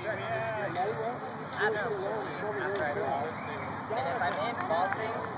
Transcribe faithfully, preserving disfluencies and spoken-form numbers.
I don't know, we'll see after I vault. And if I'm in vaulting,